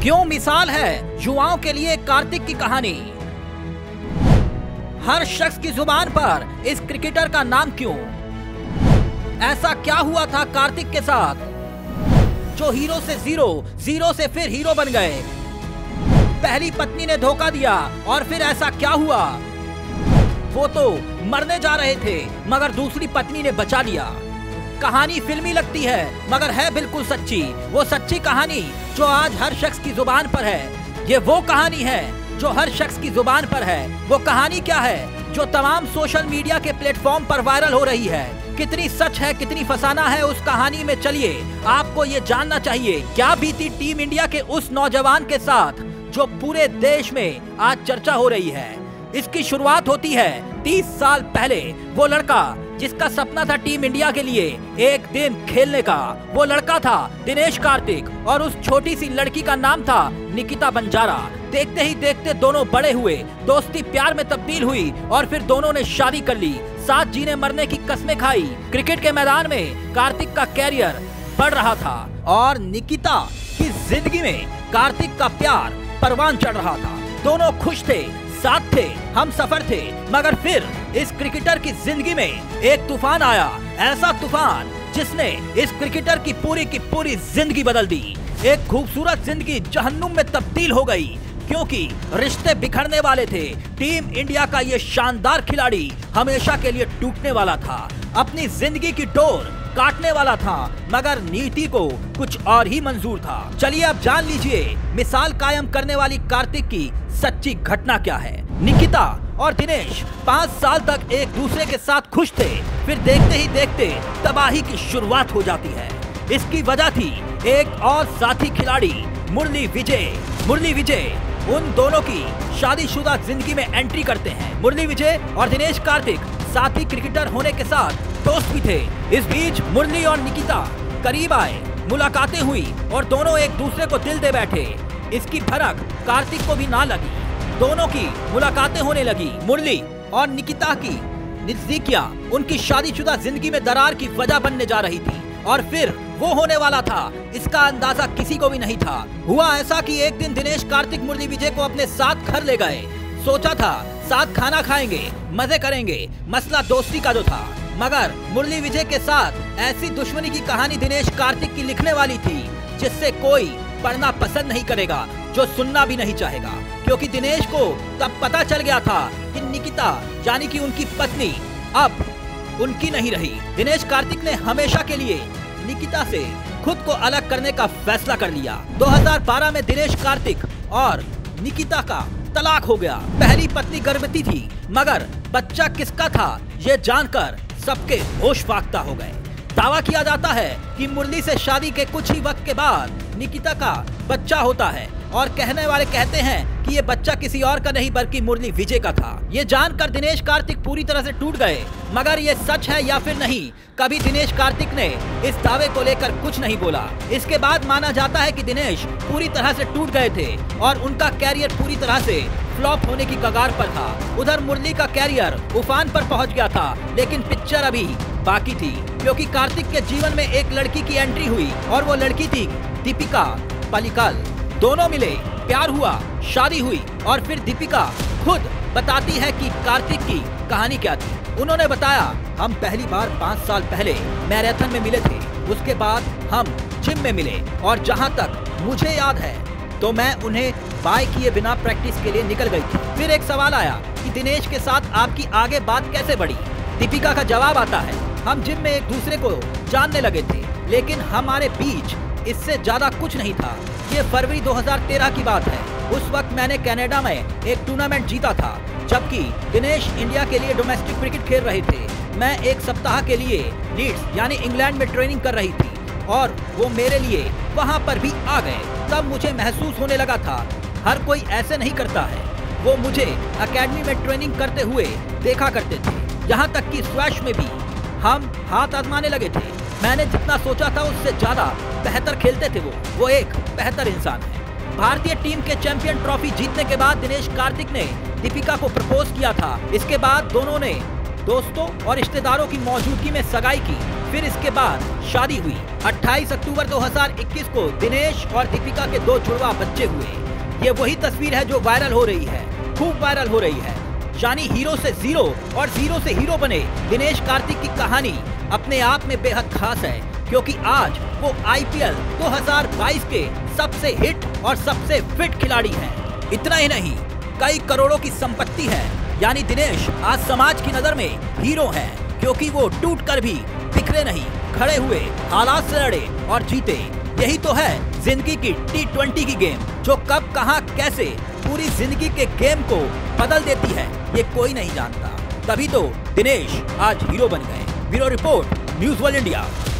क्यों मिसाल है युवाओं के लिए कार्तिक की कहानी। हर शख्स की जुबान पर इस क्रिकेटर का नाम क्यों? ऐसा क्या हुआ था कार्तिक के साथ जो हीरो से जीरो से फिर हीरो बन गए? पहली पत्नी ने धोखा दिया और फिर ऐसा क्या हुआ? वो तो मरने जा रहे थे मगर दूसरी पत्नी ने बचा लिया। कहानी फिल्मी लगती है मगर है बिल्कुल सच्ची। वो सच्ची कहानी जो आज हर शख्स की जुबान पर है। ये वो कहानी है जो हर शख्स की जुबान पर है। वो कहानी क्या है जो तमाम सोशल मीडिया के प्लेटफॉर्म पर वायरल हो रही है? कितनी सच है, कितनी फसाना है उस कहानी में, चलिए आपको ये जानना चाहिए। क्या बीती टीम इंडिया के उस नौजवान के साथ जो पूरे देश में आज चर्चा हो रही है? इसकी शुरुआत होती है 30 साल पहले। वो लड़का जिसका सपना था टीम इंडिया के लिए एक दिन खेलने का, वो लड़का था दिनेश कार्तिक और उस छोटी सी लड़की का नाम था निकिता बंजारा। देखते ही देखते दोनों बड़े हुए, दोस्ती प्यार में तब्दील हुई और फिर दोनों ने शादी कर ली। साथ जीने मरने की कस्में खाई। क्रिकेट के मैदान में कार्तिक का कैरियर बढ़ रहा था और निकिता की जिंदगी में कार्तिक का प्यार परवान चढ़ रहा था। दोनों खुश थे, साथ थे, हम सफर थे। मगर फिर इस क्रिकेटर की जिंदगी में एक तूफान आया, ऐसा तूफान जिसने इस क्रिकेटर की पूरी जिंदगी बदल दी। एक खूबसूरत जिंदगी जहन्नुम में तब्दील हो गई क्योंकि रिश्ते बिखरने वाले थे। टीम इंडिया का ये शानदार खिलाड़ी हमेशा के लिए टूटने वाला था, अपनी जिंदगी की डोर काटने वाला था, मगर नीति को कुछ और ही मंजूर था। चलिए अब जान लीजिए मिसाल कायम करने वाली कार्तिक की सच्ची घटना क्या है। निकिता और दिनेश 5 साल तक एक दूसरे के साथ खुश थे, फिर देखते ही देखते तबाही की शुरुआत हो जाती है। इसकी वजह थी एक और साथी खिलाड़ी मुरली विजय उन दोनों की शादीशुदा जिंदगी में एंट्री करते हैं। मुरली विजय और दिनेश कार्तिक साथी क्रिकेटर होने के साथ दोस्त भी थे। इस बीच मुरली और निकिता करीब आए, मुलाकातें हुई और दोनों एक दूसरे को दिल दे बैठे। इसकी भनक कार्तिक को भी ना लगी। दोनों की मुलाकातें होने लगी। मुरली और निकिता की नजदीकियां उनकी शादीशुदा जिंदगी में दरार की वजह बनने जा रही थी और फिर वो होने वाला था, इसका अंदाजा किसी को भी नहीं था। हुआ ऐसा कि एक दिन दिनेश कार्तिक मुरली विजय को अपने साथ घर ले गए। सोचा था साथ खाना खाएंगे, मजे करेंगे, मसला दोस्ती का जो था। मगर मुरली विजय के साथ ऐसी दुश्मनी की कहानी दिनेश कार्तिक की लिखने वाली थी जिससे कोई पढ़ना पसंद नहीं करेगा, जो सुनना भी नहीं चाहेगा। क्योंकि दिनेश को तब पता चल गया था कि निकिता यानी कि उनकी पत्नी अब उनकी नहीं रही। दिनेश कार्तिक ने हमेशा के लिए निकिता से खुद को अलग करने का फैसला कर लिया। 2012 में दिनेश कार्तिक और निकिता का तलाक हो गया। पहली पत्नी गर्भवती थी मगर बच्चा किसका था ये जानकर सबके होश फाख्ता हो गए। दावा किया जाता है कि मुरली से शादी के कुछ ही वक्त के बाद निकिता का बच्चा होता है और कहने वाले कहते हैं कि ये बच्चा किसी और का नहीं बल्कि मुरली विजय का था। ये जानकर दिनेश कार्तिक पूरी तरह से टूट गए। मगर ये सच है या फिर नहीं, कभी दिनेश कार्तिक ने इस दावे को लेकर कुछ नहीं बोला। इसके बाद माना जाता है कि दिनेश पूरी तरह से टूट गए थे और उनका कैरियर पूरी तरह से फ्लॉप होने की कगार पर था। उधर मुरली का कैरियर उफान पर पहुंच गया था, लेकिन पिक्चर अभी बाकी थी क्योंकि कार्तिक के जीवन में एक लड़की की एंट्री हुई और वो लड़की थी दीपिका पल्लिकल। दोनों मिले, प्यार हुआ, शादी हुई और फिर दीपिका खुद बताती है कि कार्तिक की कहानी क्या थी। उन्होंने बताया, हम पहली बार 5 साल पहले मैराथन में मिले थे, उसके बाद हम जिम में मिले और जहां तक मुझे याद है तो मैं उन्हें बाय किए बिना प्रैक्टिस के लिए निकल गई थी। फिर एक सवाल आया कि दिनेश के साथ आपकी आगे बात कैसे बढ़ी? दीपिका का जवाब आता है, हम जिम में एक दूसरे को जानने लगे थे लेकिन हमारे बीच इससे ज्यादा कुछ नहीं था। ये फरवरी 2013 की बात है। उस वक्त मैंने कनाडा में एक टूर्नामेंट जीता था जबकि दिनेश इंडिया के लिए डोमेस्टिक क्रिकेट खेल रहे थे। मैं एक सप्ताह के लिए लीड्स यानी इंग्लैंड में ट्रेनिंग कर रही थी और वो मेरे लिए वहाँ पर भी आ गए। तब मुझे महसूस होने लगा था हर कोई ऐसे नहीं करता है। वो मुझे एकेडमी में ट्रेनिंग करते हुए देखा करते थे, यहाँ तक कि स्क्वैश में भी हम हाथ आजमाने लगे थे। मैंने जितना सोचा था उससे ज्यादा बेहतर खेलते थे वो एक बेहतर इंसान है। भारतीय टीम के चैंपियन ट्रॉफी जीतने के बाद दिनेश कार्तिक ने दीपिका को प्रपोज किया था। इसके बाद दोनों ने दोस्तों और रिश्तेदारों की मौजूदगी में सगाई की, फिर इसके बाद शादी हुई। 28 अक्टूबर 2021 को दिनेश और दीपिका के 2 जुड़वा बच्चे हुए। ये वही तस्वीर है जो वायरल हो रही है, खूब वायरल हो रही है। यानी हीरो से जीरो और जीरो से हीरो बने दिनेश कार्तिक की कहानी अपने आप में बेहद खास है, क्योंकि आज वो IPL 2022 के सबसे हिट और सबसे फिट खिलाड़ी हैं। इतना ही नहीं, कई करोड़ों की संपत्ति है। यानी दिनेश आज समाज की नजर में हीरो हैं, क्योंकि वो टूट कर भी बिखरे नहीं, खड़े हुए, हालात से लड़े और जीते। यही तो है जिंदगी की T20 की गेम, जो कब कहां कैसे पूरी जिंदगी के गेम को बदल देती है, ये कोई नहीं जानता। तभी तो दिनेश आज हीरो बन गए। Bureau report, news world India.